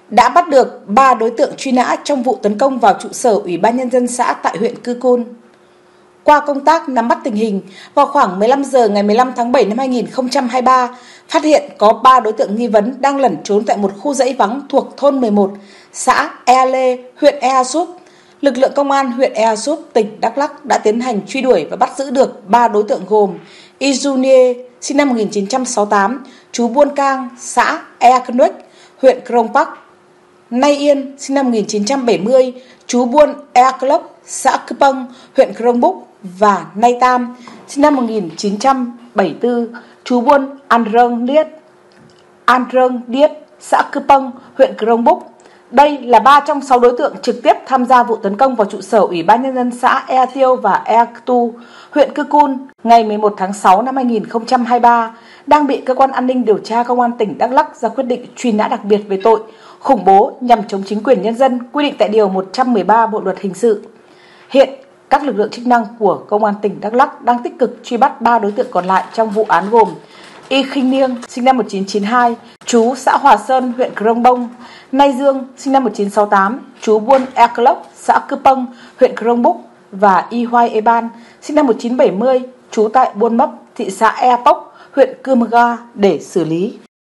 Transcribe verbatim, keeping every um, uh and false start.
đã bắt được ba đối tượng truy nã trong vụ tấn công vào trụ sở Ủy ban Nhân dân xã tại huyện Cư Côn. Qua công tác nắm bắt tình hình, vào khoảng mười lăm giờ ngày mười lăm tháng bảy năm hai nghìn không trăm hai mươi ba, phát hiện có ba đối tượng nghi vấn đang lẩn trốn tại một khu dãy vắng thuộc thôn mười một, xã Ea Lê, huyện Ea Súp. Lực lượng công an huyện Ea Súp, tỉnh Đắk Lắk đã tiến hành truy đuổi và bắt giữ được ba đối tượng gồm Ijunie, sinh năm một nghìn chín trăm sáu mươi tám, trú Buôn Cang, xã Ea Knuếch, huyện Krông Park; Nay Yên, sinh năm một nghìn chín trăm bảy mươi, trú Buôn Ea Clốc, xã Cư Pâng, huyện Krông Búc; và Nay Tam, sinh năm một nghìn chín trăm bảy mươi tư, trú Buôn An Râng Điết, An Râng Điết, xã Cư Pâng, huyện Krông Búc. Đây là ba trong sáu đối tượng trực tiếp tham gia vụ tấn công vào trụ sở Ủy ban Nhân dân xã Ea Tiêu và Ea Tu, huyện Cư Cun ngày mười một tháng sáu năm hai nghìn không trăm hai mươi ba, đang bị Cơ quan An ninh Điều tra Công an tỉnh Đắk Lắk ra quyết định truy nã đặc biệt về tội khủng bố nhằm chống chính quyền nhân dân, quy định tại Điều một trăm mười ba Bộ Luật Hình sự. Hiện, các lực lượng chức năng của Công an tỉnh Đắk Lắk đang tích cực truy bắt ba đối tượng còn lại trong vụ án gồm Y Khinh Niêng, sinh năm một nghìn chín trăm chín mươi hai, trú xã Hòa Sơn, huyện Krông Bông; Nay Dương, sinh năm một nghìn chín trăm sáu mươi tám, trú Buôn Ea Clốc, xã Cư Pâng, huyện Krông Búc; và Y Hoai E Ban, sinh năm một nghìn chín trăm bảy mươi, trú tại Buôn Mấp, thị xã Ea Pốc, huyện Cư Mơ Ga để xử lý.